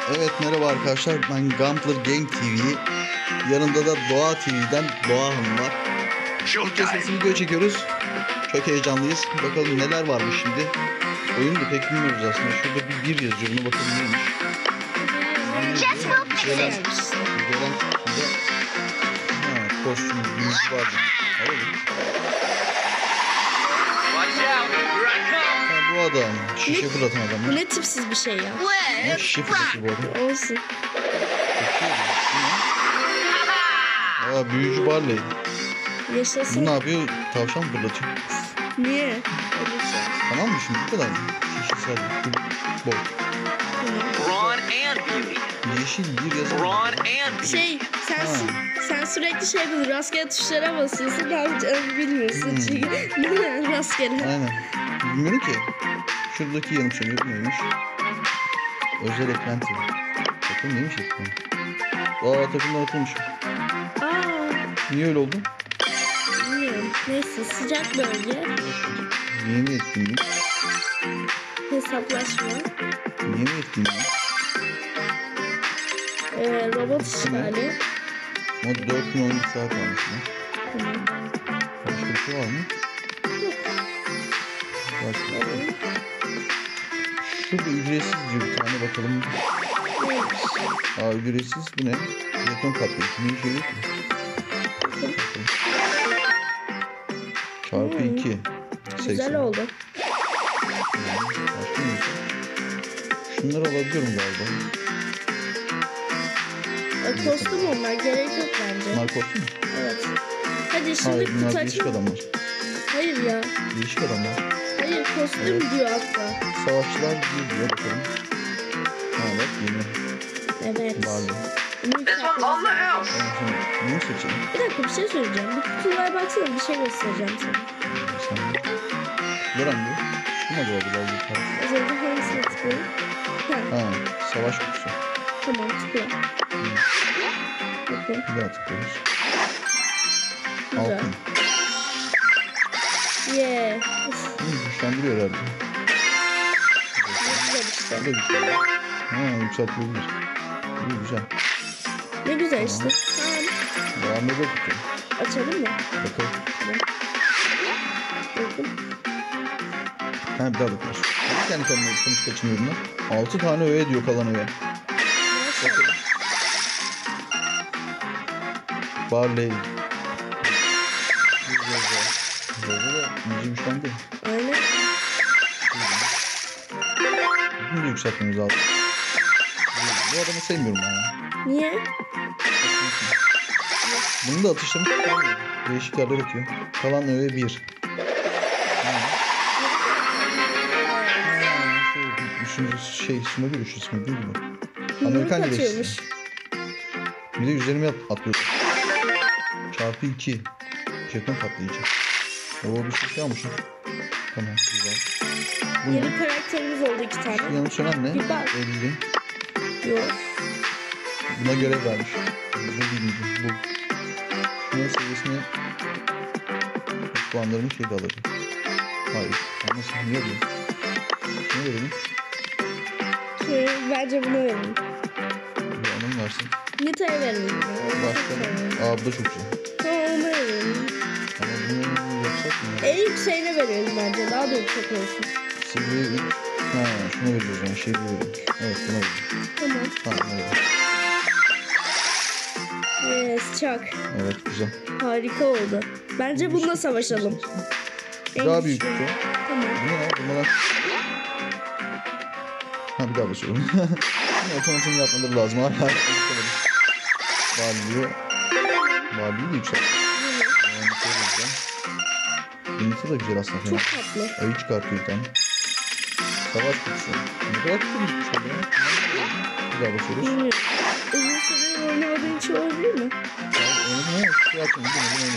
Evet, merhaba arkadaşlar, ben Gambler Game TV. Yanında da Doğa TV'den Doğa Hanım var. İlk kez nasıl video çekiyoruz. Çok heyecanlıyız. Bakalım neler varmış şimdi. Oyunu da pek bilmiyoruz aslında. Şurada bir yazıyor. Buna bakalım neymiş. Gelen kutusunda kostüm büyücü vardı. Alalım. Bu adam. Şişe fırlatan adam. Bu ne tipsiz bir şey ya. Ama şişe fırlatıyor bu adam. Olsun. Büyücü Barley. Yaşasın. Bu ne yapıyor? Tavşan fırlatıyor. Niye? Öyle bir şey. Tamam mı şimdi? Bu kadar mı? Şişesel. Bol. Yeşil bir yazı. Sen sürekli rastgele tuşlara basıyorsun. Ne yapacağını bilmiyorsun. Çünkü değil mi? Rastgele. Aynen. Bilmiyorum ki. Şuradaki yanım söylüyor. Bu neymiş? Özel eklenti. Bakın neymiş eklenti? Takımdan atılmış. Niye öyle oldu? Bilmiyorum. Neyse, sıcak bölge. Yeni etkinlik. Hesaplaşma. Yeni etkinlik. Robot işgali. Ama 4012 saat almış mı? Başka bir şey var mı? Başka bir şey yok. Şurada ücretsiz diyor, bir tane bakalım. Ücretsiz, bu ne? Jeton katlayıcı. Ne şey yok mu? Çarpı 2. Güzel oldu. Başka ne? Şunları alabiliyorum galiba. Kostüm onlar, gerek yok bence. Bunlar kostüm mü? Evet. Hadi şimdi Hayır, bunlar kutu değişik açalım. adamlar. Hayır ya. Değişik adamlar. Hayır, kostüm Evet. diyor hatta. Savaşçılar diyor bakalım. Bak yeni. Evet. Barley. Bunu seçelim. Bir dakika, bir şey söyleyeceğim. Bu kutulara baksana, bir şey göstereceğim sana. Gören diyor. Şu mu acaba bu Barley? Az önce hangisine tıklayayım? Savaş kutusu. Tamam, tıkla. Bakın. Bir daha tıklıyoruz. Güzel. Altın. Güçlendiriyor herhalde. Güzel işte. Bu da güzel. Yükseltilebilir. İyi, güzel. Ne güzel işte. Devam edelim. Açalım mı? Bakalım. Bakın. Bir daha bakalım. Kendi kendine sonuç kaçınıyor bunlar. 6 tane öğe diyor kalan öğe. Bakalım. Barley. Burada da iyice güçlendi. Aynen. Bunu da yükseltmemiz lazım. Bu adamı sevmiyorum ben ya. Niye? Bunu da atışlarını tutamıyor. Değişik yerler atıyor. Kalan öğe 1. Üçüncü Smoggy düşüyor. Smoggy değil mi? Amerikan güreşçisi. Bir de üzerime atlıyor. Çarpı 2. Jeton patlayıcı. Bir şey almışım. Tamam, güzel. Bu yeni karakterimiz oldu 2 tane. Şu yanı sönen ne? Bir bak. 50. Yok. Buna görev vermiş. Bu birinci. Bu. Şunun seviyesine puanlarımı şeyde alacağım. Hayır. Nasıl? Niye diyor? Ne verelim? Bence bunu verelim. Bir anım versin. Nita'ya verelim. Başka. Bu da çok güzel. Tamam, onu verelim. Ama bunu yapsak mı? En yükseğine verelim bence. Daha da yüksek olsun. Seviye 3. Şuna vereceğiz yani. Şey verelim. Evet, buna verelim. Tamam. Evet. Yes, çok. Evet, güzel. Harika oldu. Bence bununla savaşalım. Daha büyük kutu. Tamam. Bu ne ya? Bunlar... Bir daha basıyorum. Otomatik yapmaları lazım. Barley'i de yükselt. Unity da güzel aslında. Çok tatlı. Ayı çıkartıyor bir tane. Savaş kutusu. Ne kadar kutu bir şey ya? Bir daha basıyoruz. Bilmiyorum. Uzun süre oynamadığın için olabilir mi? Oynadım ama şu açım. Oynadım.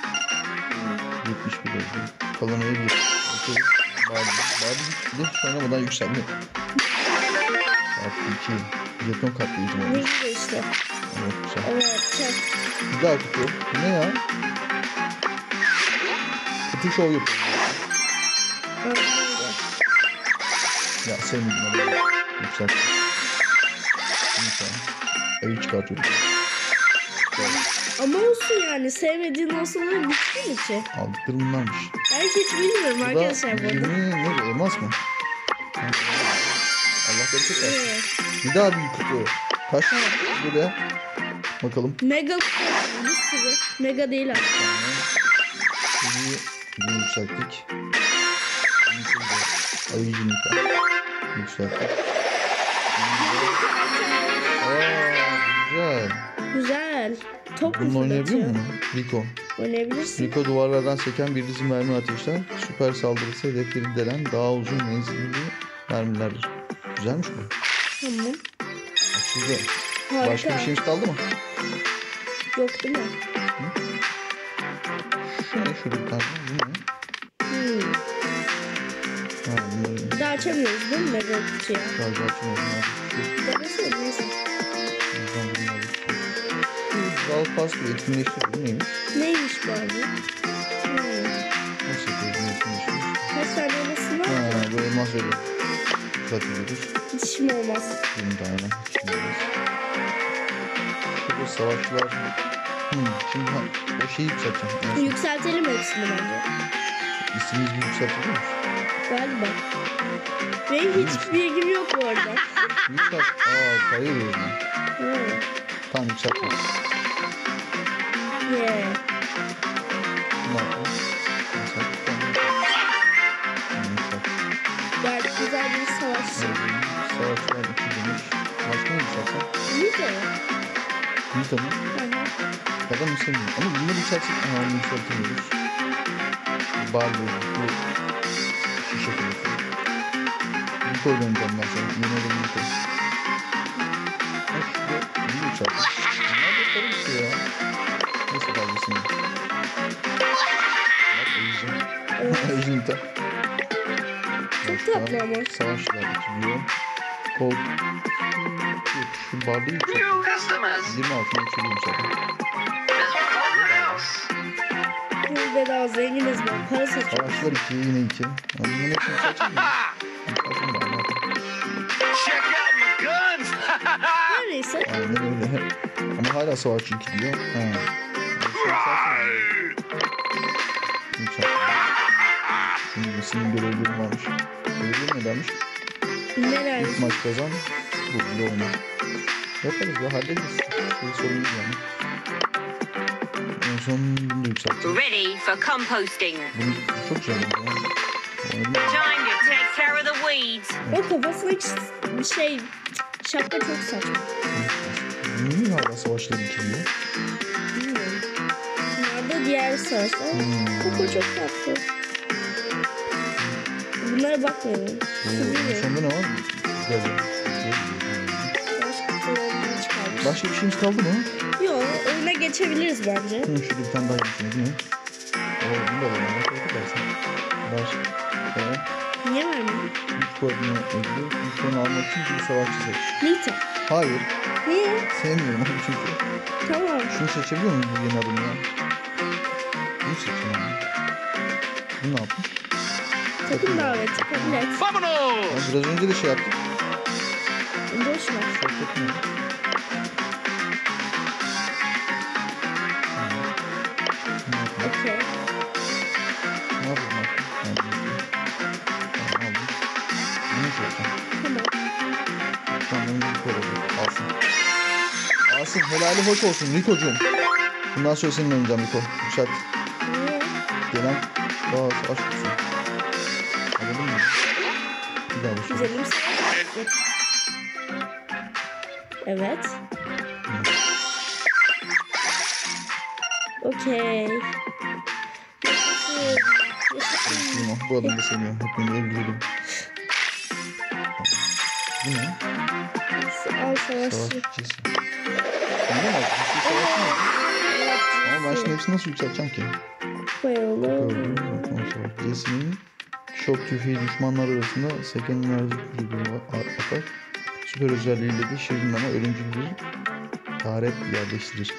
71 oldu. Kalan ayı 1. Barley hiç oynamadan yükseldi. Çarpı 2. Jeton katlayıcı mı? Ne güzel işte. Evet, güzel. Evet, çok. Bir daha kutu. Bu ne ya? Kutu şov yapıyor. Ya sevmedim. Yükselt. sayı çıkartıyorum. Ama olsun yani. Sevmediğin olsalar güçlü ki. Aldıklarım bunlarmış. Ben hiç bilmiyorum Bu da arkadaşlar bu arada. 20 ne? Elmas mı? Allah bereket versin. Evet. Bir daha büyük kutu. Kaç tane böyle? Bakalım. Mega bir sürü. Mega değil artık. Bunu yükselttik. Ayı yumurta. Yükselttik. Güzel. Güzel. Top mu Bununla oynayabiliyor fırlatıyor? musun? Rico. Oynayabilirsin. Rico duvarlardan seken bir dizi mermi ateşler. Süper saldırısı hedefleri delen daha uzun menzilli mermilerdir. Güzelmiş bu. Tamam. Açıldı. Harika. Başka bir şeyimiz kaldı mı? Yok değil mi? Şu ne? Şurada bir tane. Bu ne? Ha, bunları Bir daha açamıyoruz değil mi mega kutuya? şarjı açmıyorum. Denesene neyse. Dal pas bir etkinleştiriyor. Bu neymiş? Neymiş bu abi? Nasıl yapıyoruz? Bunu etkinleştiriyoruz? Kaç tane elması var? Ha, bu elmas veriyor. Satıyoruz. Hiç mi olmaz? 20 tane. Şimdi olmaz. Şurada savaşçılar. Şimdi o şeyi yükselteceğim. En son Yükseltelim hepsini bence. İsmimizi yükseltiyor musun? Galiba. Benim hiç bilgim yok bu arada. Yükselt. Parayı veriyorum ben. Hı. Tamam yükseltme. Yeah. Ne yapalım? Yükselt. Tamam yükselt. Gayet güzel bir savaşçı. Savaşçılar 2 demiş. Başka mı yükseltsem? İyi de. Nita mı? Hı hı. Ya da Nisa mı? Ama bunları yükseltsek onu yükseltemiyoruz. Barbie bu şişe kılıfı. Niko oynayacağım ben sana. Yeni olan Niko. Ha şurada bunu yükselttim. Bunlar da yaparım işte ya. Neyse Barbie'sini. Bak Ejin. Evet. Ejin Nita. Çok tatlı ama. Savaşçılar bitiriyor. Kol. Yok şu Barbie'yi yükselttim. 26'ına yükseliyorum zaten. Bedava zenginiz ben. Para saçıyorum. Savaşçılar 2 yine 2. Bunların hepsini yükselteceğim mi? Yükselteceğim ben. Ne yapayım? Check out my guns! Her neyse. Aynen öyle. Ama hala savaşçı 2 diyor. Ha. Şimdi senin görevlerin varmış. Görevlerin nedenmiş? Neler? İlk maç kazan. Bu bile oyna. Yaparız ya hallederiz. Şey sorun değil yani. En son bunu da yükselteceğim. Ready for composting. Bunu çok güzel oldu ya. Oynadım. Time to take care of the weeds. O kafasındaki şey şapka çok saçma. Niye hala savaşları 2 diyor? Bilmiyorum. Nerede diğer savaşlar? Koko çok tatlı. Bunlara bakmayalım. En sonunda ne var? Güzel. Başka kutularını çıkarmış. Başka bir şeyimiz kaldı mı? Yok, oyuna geçebiliriz bence. Şurada bir tane daha yapayım değil mi? Bunu da alalım. Bak öyle dersin. Başka. Niye vermiyor? İlk kodunu ödülü. İlk kodunu almak için bir savaşçı seç. Nita. Hayır. Niye? Sevmiyorum onu çünkü. Tamam. Şunu seçebiliyor muyum bu yeni adımı ya? Bunu seçeyim yani. Bu ne yapmış? Takım daveti kabul et. Vámonos! Ya biraz önce de şey yaptık. Boş ver. Çok kötü mü? Ne yapayım? Okey. Ne yapayım? Tamam aldım. Bunu seçeceğim. Tamam. Şu an benim Rico olacak. Alsın. Alsın. Helali hoş olsun Rico'cum. Bundan sonra seninle oynayacağım Rico. Yükselt. Niye? Gelen aşk olsun. Anladın mı? Bir daha başlayalım. Güzelim savaş. Evet. Okey. Yaşasın. Yaşasın. Tamam, bu adamı da seviyorum. Hepini öldürdüm. Bu ne? Al savaşçı. Savaşçısı. Neden aldın? Bir savaşçı mı? Evet. Ama ben şimdi hepsini nasıl yükselteceğim ki? Koyalım. Jesse'nin şok tüfeği düşmanlar arasında seken enerji bir atar. Süper özelliğiyle de şirin ama ölümcül bir taret yerleştirir.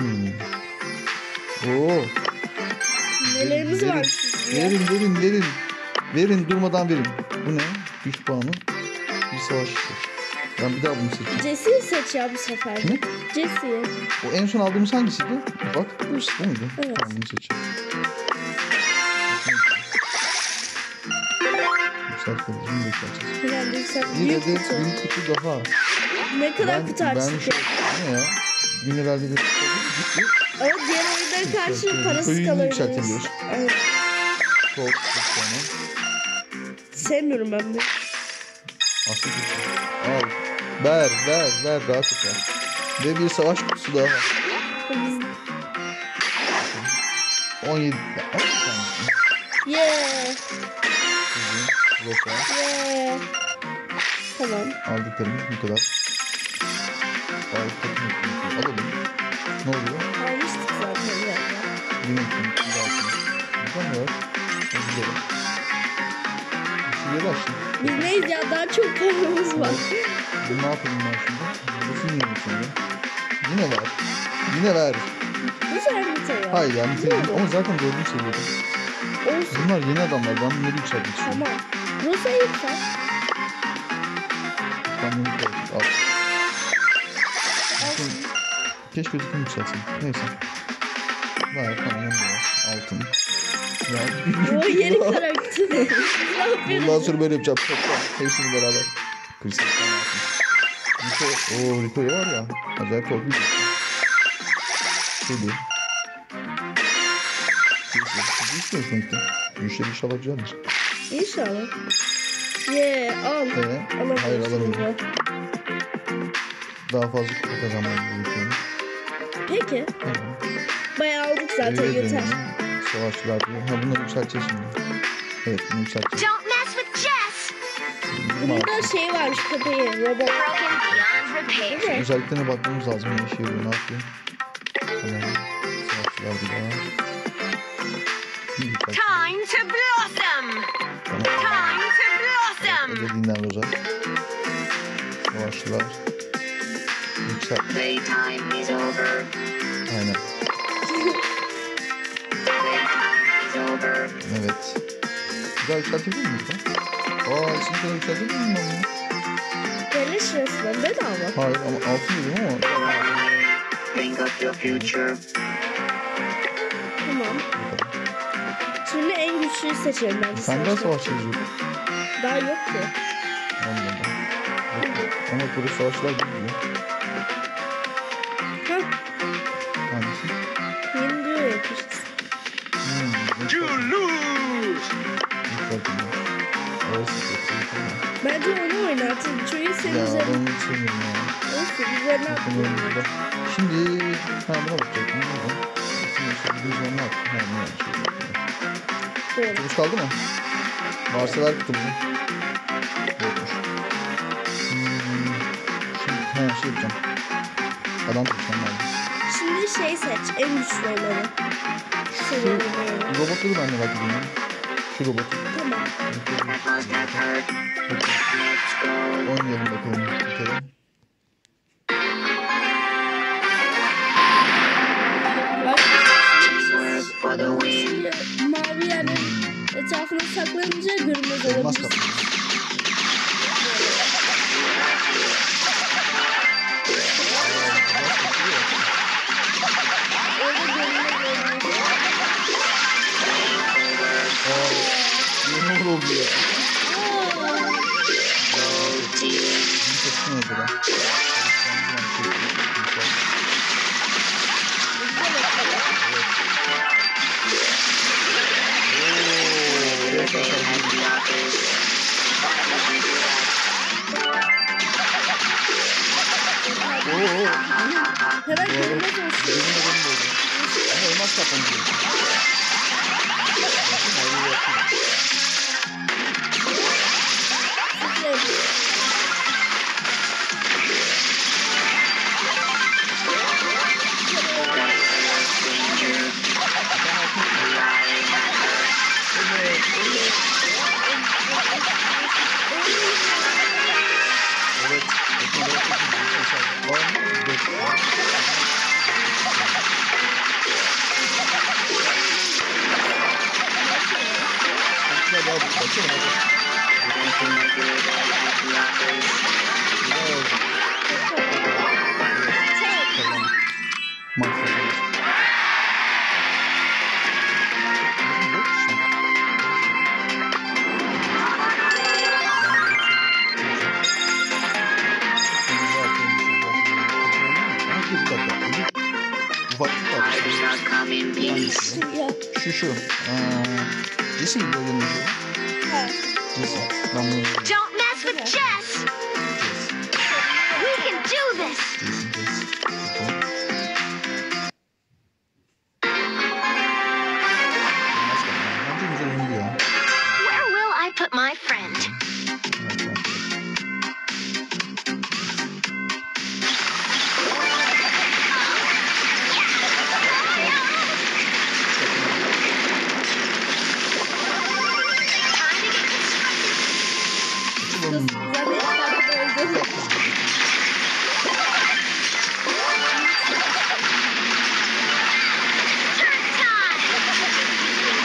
Oo. Nelerimiz Verin, var sizin ya? Verin durmadan verin. Bu ne? 3 puanı. Bir savaşçı seç. Ben bir daha bunu seçeceğim. Jesse'yi seç ya bu sefer. Kimi? Jesse'yi. O en son aldığımız hangisiydi? Bak. Bu muydu? Evet. Tamam bunu seçeceğim. Yükseltiriz. Bunu da yükselteceğiz. Herhalde sen Bir büyük adet kutu. büyük kutu daha. Ne kadar kutu Ben açtık şu ya. ne ya? Mineralli bir kutu gitti. Ama diğer oyunlara karşı Yükseltiyoruz. parasız Oyunu kalabiliriz. yükseltemiyoruz. Evet. Çok tane. Sevmiyorum ben de. Aslında kutu. Al. Ver daha çok ver. Ve bir savaş kutusu daha var. Biz... 17 tane. Yeah. Rosa. Yeah. Tamam. Aldıklarımız bu kadar. Aldıklarımız alalım. Ne oluyor? Almıştık zaten galiba. Yine bir altına. Buradan ne var? Gidelim. Şu yeri açtım. Biz neyiz ya? Daha çok paramız var. Ne yapayım ben şimdi? Nasıl yiyeyim şimdi? Yine ver. Bu sefer biter ya. Hayır ya bitirelim. Ne oldu? Ama zaten 4. seviyede. Olsun. Bunlar yeni adamlar. Ben bunları yükseltmek istiyorum. Tamam. Rosa'yı yükselt. Ben bunu yükseltmek. Al. Keşke ötekini yükseltsin. Neyse. Ver tamam onu da ver. Altın. Ver. O yeni karakter. Ne yapıyoruz? Bundan sonra böyle yapacağım. Toplam. Hepsini beraber. Kristal falan altın. Rico. Rico'ya var ya. Acayip korkunç. Şöyle. Siz istiyorsun işte. Müşteri inşallah güzeldir. İnşallah. Al. Alamıyorum. Hayır alamıyorum. Daha fazla kupa kazanmam gerekiyor. Peki. Tamam. Bayağı aldık zaten Öyle yeter. dönüyorum. Savaşçılar diyor. Ha bunları yükselteceğiz şimdi. Evet bunu yükselteceğiz. Don't mess with Jess. Burada şey varmış köpeği. Robot. Broken beyond repair. Değil mi? Özelliklerine bakmamız lazım. Ne işe yarıyor, ne yapıyor. Tamam. Savaşçılar bir daha. Yükselteceğiz. Time to blossom. Tamam. Time to blossom. Özelliğinden Roza. Savaşçılar. Yükselt. Playtime is over. Aynen. Playtime is over. Evet. Bir daha yükseltebilir miyiz lan? İçini kadar yükseltebilir miyim ben bunu? Beleş resmen bedava. Hayır ama altın dedim ama. Think of your future. Tamam. Şimdi en güçlüyü seçelim bence. Sen daha savaşta. savaşçı yazıyordun. Daha yok ki. Anladım. Ama burada savaşçılar gidiyor. Hah. Hangisi? Yeni diyor yapmışız. You lose. Yükselttim. Orası yükselttim. Bence onu oynatın. Çünkü senin Ya üzerine... ben hiç sevmiyorum ya. Olsun üzerine Bakıyorum atmıyorum. burada. Şimdi buna bakacaktım. Şimdi işte bizim üzerine attım. Ne yapmış? Doğru. Kılıç kaldı mı? Varsa ver kutumuzu. Yokmuş. Şimdi şey yapacağım. Adam seçmem lazım. Şimdi şey seç. En güçlü olanı. Seviyorum yani. Robotları ben merak ediyorum. Şu robotu. Tamam. Must have heard. Let's go. Oynayalım bakalım bir kere. Work for the win. Şimdi mavi yani etrafına saklanınca görünmez Elmas olabilir. kaplı. Orada görünmez olabilir. Yeni oldu ya. Aa, Bir tepsi mesela. Hemen görünmez olsun. Ama elmas kaplamı gerekiyor. Evet. Var mı? Baksana. Kazandık. Maç kazandık. Dört kişi mi? Ufaklık var. Ya. Şu. Jesse mi böyle yazıyor? Ha. Jesse. Ben bunu yazıyorum. Don't mess with Jess. We can do this. Jesse. Bakalım. Bence güzel oyundu ya. Where will I put my friend? Evet, evet. Time to get constructed. Açıl Kız oğlum. zaten öldü. Turn time.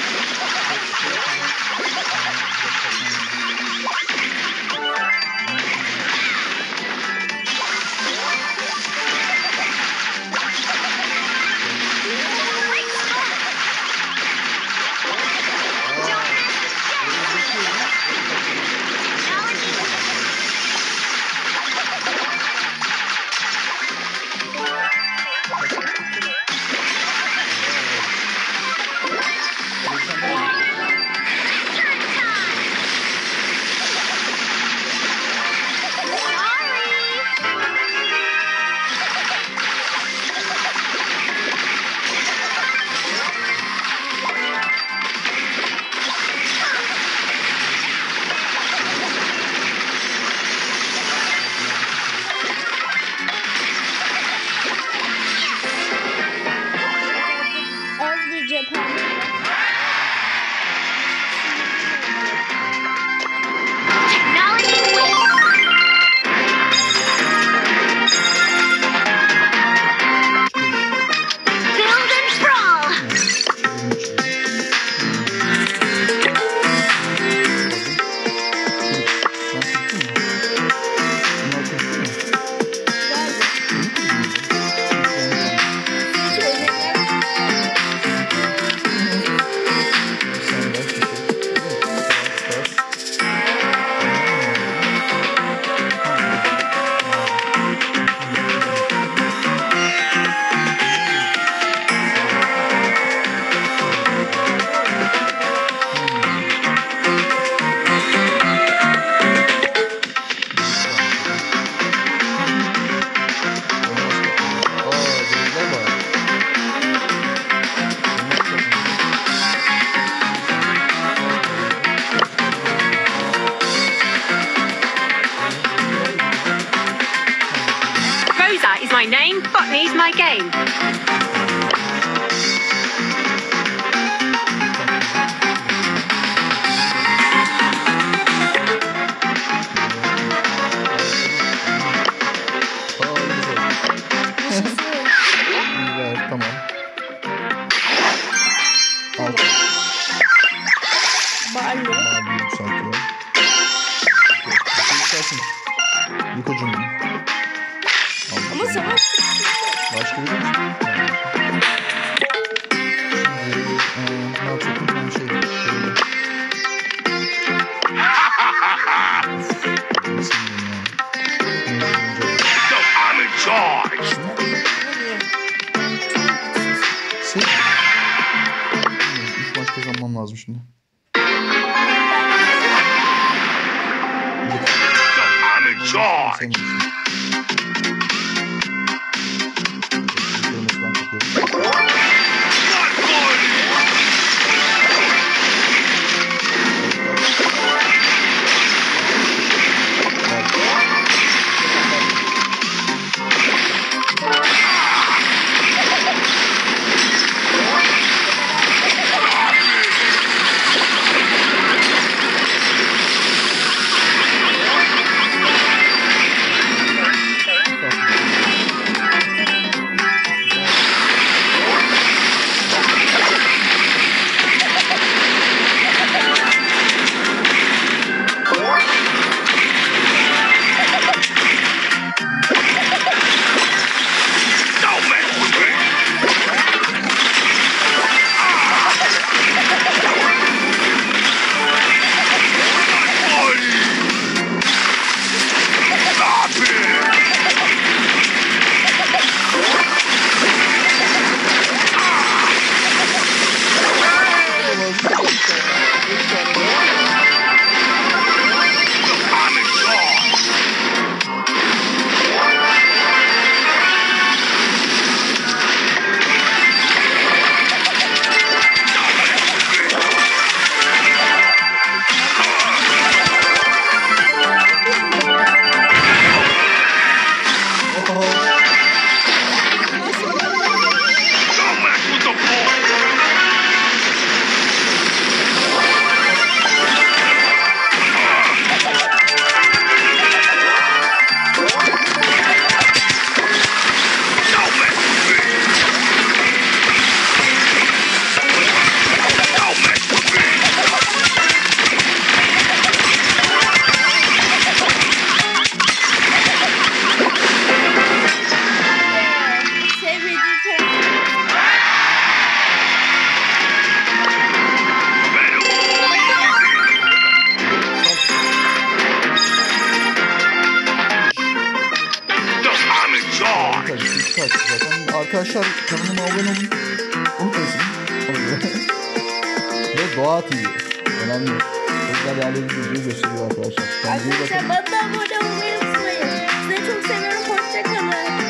Az bir cephane var. Technology wins. Build and brawl. Vardı. Çözecekler. Rosa is my name, botany's my game. Güzel, tamam. Altı. Barley. Mavi yükseltiyor. Yükselsin. Yıkıcım. Ama savaş Başka bir şey mi? Şimdi ne yapacaktım? Ben şey şöyle. Nasıl diyeyim ya? So I'm in charge. Sen... 3 maç kazanmam lazım şimdi. So I'm in charge. Senin için. Kırmızı ben kapıyorum. What for? Sevmediği karakter. Arkadaşlar kanalıma abone olun. Unutmayın. Ve Doğa TV. Önemli. Çok değerli bir videoyu gösteriyor arkadaşlar. Kendinize iyi bakın. Arkadaşlar bana da abone olmayı unutmayın. Sizi çok seviyorum. Hoşçakalın.